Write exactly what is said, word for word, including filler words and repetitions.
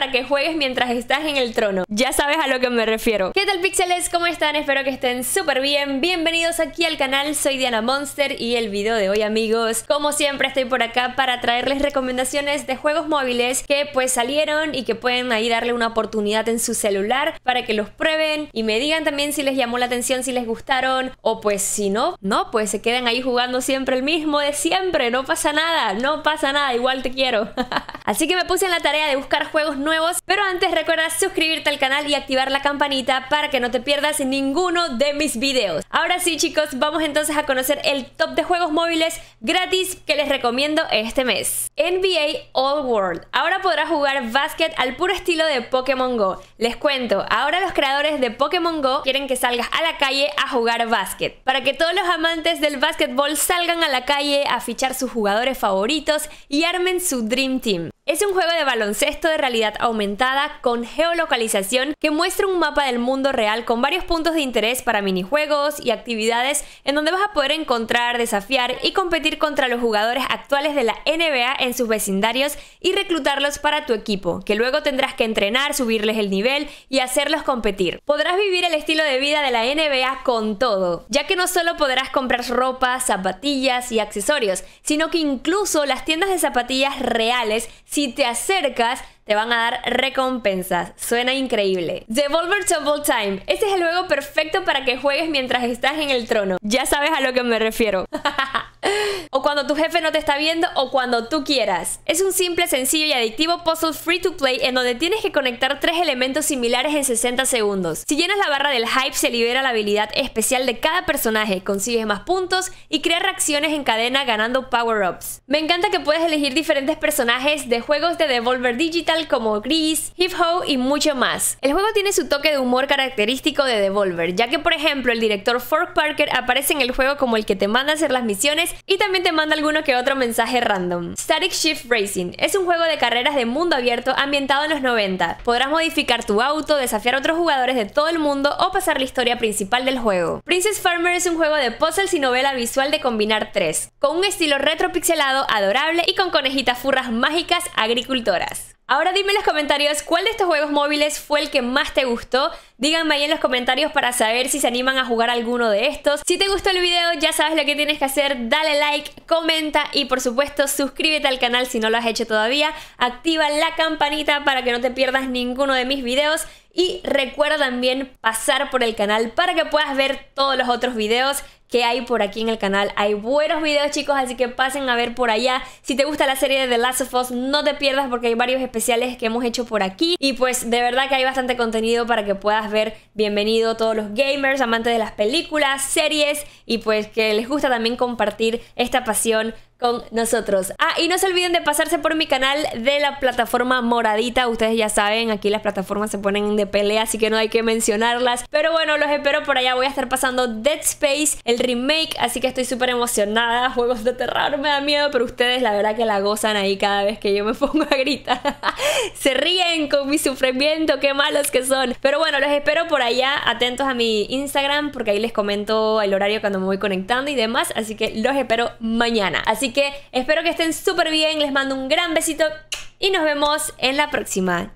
para que juegues mientras estás en el trono. Ya sabes a lo que me refiero. ¿Qué tal, píxeles? ¿Cómo están? Espero que estén súper bien. Bienvenidos aquí al canal, soy Diana Monster y el video de hoy, amigos, como siempre estoy por acá para traerles recomendaciones de juegos móviles que pues salieron y que pueden ahí darle una oportunidad en su celular para que los prueben y me digan también si les llamó la atención, si les gustaron, o pues si no, no, pues se queden ahí jugando siempre el mismo de siempre. No pasa nada, no pasa nada, igual te quiero. Así que me puse en la tarea de buscar juegos nuevos, pero antes recuerda suscribirte al canal y activar la campanita para que no te pierdas ninguno de mis videos. Ahora sí, chicos, vamos entonces a conocer el top de juegos móviles gratis que les recomiendo este mes. N B A All World. Ahora podrás jugar básquet al puro estilo de Pokémon Go. Les cuento, ahora los creadores de Pokémon Go quieren que salgas a la calle a jugar básquet, para que todos los amantes del básquetbol salgan a la calle a fichar sus jugadores favoritos y armen su Dream Team. Es un juego de baloncesto de realidad aumentada con geolocalización que muestra un mapa del mundo real con varios puntos de interés para minijuegos y actividades en donde vas a poder encontrar, desafiar y competir contra los jugadores actuales de la N B A en sus vecindarios y reclutarlos para tu equipo, que luego tendrás que entrenar, subirles el nivel y hacerlos competir. Podrás vivir el estilo de vida de la N B A con todo, ya que no solo podrás comprar ropa, zapatillas y accesorios, sino que incluso las tiendas de zapatillas reales, si te acercas, te van a dar recompensas. Suena increíble. Devolver Double Time. Este es el juego perfecto para que juegues mientras estás en el trono. Ya sabes a lo que me refiero. O cuando tu jefe no te está viendo o cuando tú quieras. Es un simple, sencillo y adictivo puzzle free to play en donde tienes que conectar tres elementos similares en sesenta segundos. Si llenas la barra del hype, se libera la habilidad especial de cada personaje, consigues más puntos y creas reacciones en cadena ganando power-ups. Me encanta que puedes elegir diferentes personajes de juegos de Devolver Digital como Gris, Hip-Ho y mucho más. El juego tiene su toque de humor característico de Devolver, ya que por ejemplo el director Fork Parker aparece en el juego como el que te manda a hacer las misiones y también te manda alguno que otro mensaje random. Static Shift Racing es un juego de carreras de mundo abierto ambientado en los noventa. Podrás modificar tu auto, desafiar a otros jugadores de todo el mundo o pasar la historia principal del juego. Princess Farmer es un juego de puzzles y novela visual de combinar tres, con un estilo retro pixelado adorable y con conejitas furras mágicas agricultoras. Ahora dime en los comentarios cuál de estos juegos móviles fue el que más te gustó. Díganme ahí en los comentarios para saber si se animan a jugar alguno de estos. Si te gustó el video, ya sabes lo que tienes que hacer. Dale like, comenta y por supuesto suscríbete al canal si no lo has hecho todavía. Activa la campanita para que no te pierdas ninguno de mis videos. Y recuerda también pasar por el canal para que puedas ver todos los otros videos que hay por aquí en el canal. Hay buenos videos, chicos, así que pasen a ver por allá. Si te gusta la serie de The Last of Us, no te pierdas porque hay varios especiales que hemos hecho por aquí. Y pues de verdad que hay bastante contenido para que puedas ver. Bienvenido todos los gamers, amantes de las películas, series y pues que les gusta también compartir esta pasión con nosotros. Ah, y no se olviden de pasarse por mi canal de la plataforma moradita. Ustedes ya saben, aquí las plataformas se ponen de pelea, así que no hay que mencionarlas. Pero bueno, los espero por allá. Voy a estar pasando Dead Space, el remake, así que estoy súper emocionada. Juegos de terror me da miedo, pero ustedes la verdad que la gozan ahí cada vez que yo me pongo a gritar. Se ríen con mi sufrimiento, qué malos que son. Pero bueno, los espero por allá, atentos a mi Instagram, porque ahí les comento el horario cuando me voy conectando y demás. Así que los espero mañana. Así que espero que estén súper bien, les mando un gran besito y nos vemos en la próxima.